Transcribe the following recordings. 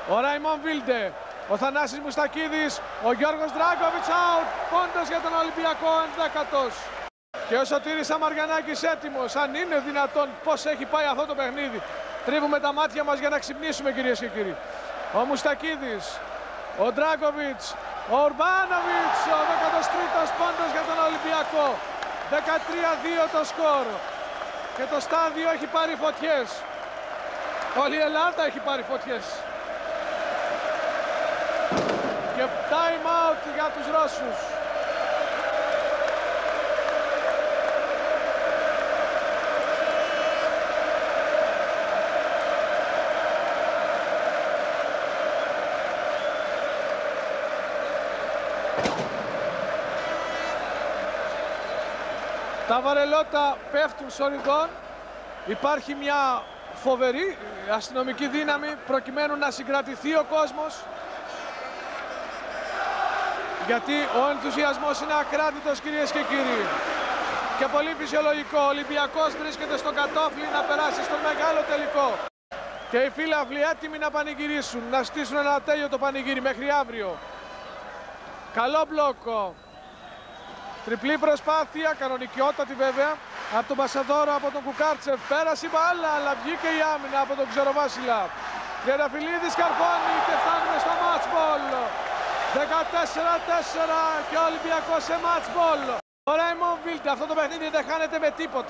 Ο Ράιμον Βίλντε, ο Θανάσης Μουστακίδης, ο Γιώργος Δράγκοβιτς out, πόντος για τον Ολυμπιακό, 11ος. Και ο Σωτήρης Αμαριανάκης έτοιμος, αν είναι δυνατόν, πώς έχει πάει αυτό το παιχνίδι. Τρίβουμε τα μάτια μας για να ξυπνήσουμε, κυρίες και κύριοι. Ο Μουστακίδης, ο Δράγκοβιτς, ο Ουρμπάνοβιτς, ο 13ος πόντος για τον Ολυμπιακό. 13-2 το σκορ. Και το στάδιο έχει πάρει φωτιές. Όλη η Ελλάδα έχει πάρει φωτιές. Και time out για τους Ρώσους. Τα βαρελότα πέφτουν σοριδών. Υπάρχει μια φοβερή αστυνομική δύναμη προκειμένου να συγκρατηθεί ο κόσμος. Γιατί ο ενθουσιασμός είναι ακράτητος, κυρίες και κύριοι. Και πολύ φυσιολογικό. Ο Ολυμπιακός βρίσκεται στο κατόφλι να περάσει στον μεγάλο τελικό. Και οι φίλαθλοι έτοιμοι να πανηγυρίσουν, να στήσουν ένα ατέλειωτο πανηγύρι μέχρι αύριο. Καλό μπλόκο. Τριπλή προσπάθεια, κανονικιότατη βέβαια, από τον Πασαδόρο, από τον Κουκάρτσεφ. Πέρασε η μπάλα, αλλά βγήκε η άμυνα από τον Ξεροβάσιλα. Τριανταφυλλίδης καρφώνει και φτάνουμε στο match ball. 14-4 και ο Ολυμπιακός σε match ball. Ο Ράιμον Βίλντε, αυτό το παιχνίδι δεν χάνεται με τίποτα.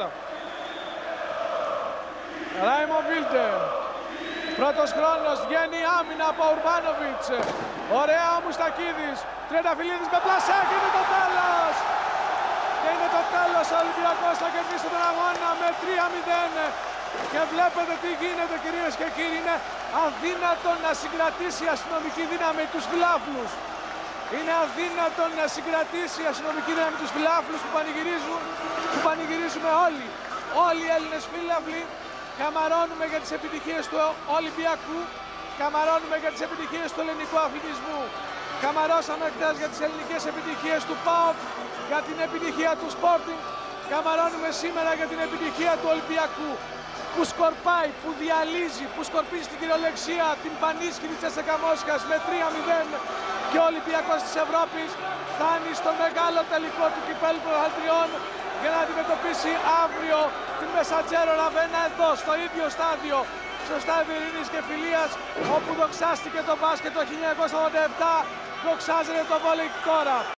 Ράιμον Βίλντε. Πρώτος χρόνος, βγαίνει η άμυνα από Ουρμπάνοβιτς. Ωραία ο Μουστακίδης. Τριανταφυλλίδης με πλασέ και είναι το τέλος. Και είναι το τέλος, ο Ολυμπιακός θα κερδίσει τον αγώνα με 3-0. Και βλέπετε τι γίνεται, κυρίες και κύριοι. Είναι αδύνατο να συγκρατήσει η αστυνομική δύναμη τους φιλάθλους. Είναι αδύνατο να συγκρατήσει η αστυνομική δύναμη τους φιλάθλους που πανηγυρίζουμε όλοι. Όλοι οι Έλληνες φίλαθλοι καμαρώνουμε για τις επιτυχίες του Ολυμπιακού. Καμαρώνουμε για τις επιτυχίες του ελληνικού αθλητισμού. Καμαρώσαμε χθες για τις ελληνικές επιτυχίες του ΠΑΟΚ, για την επιτυχία του Sporting. Καμαρώνουμε σήμερα για την επιτυχία του Ολυμπιακού, που σκορπάει, που διαλύζει, που σκορπίζει στην κυριολεξία την πανίσχυρη της ЦΣΚΑ Μόσχας με 3-0 και ο Ολυμπιακός της Ευρώπης φτάνει στο μεγάλο τελικό του Κυπέλλου Πρωταθλητριών για να αντιμετωπίσει αύριο την Μεσαντζέρο Ραβένα εδώ, στο ίδιο στάδιο, στο στάδιο Ειρήνης και Φιλίας, όπου δοξάστηκε το μπάσκετ το 1987, δοξάζεται το βόλεϊ τώρα.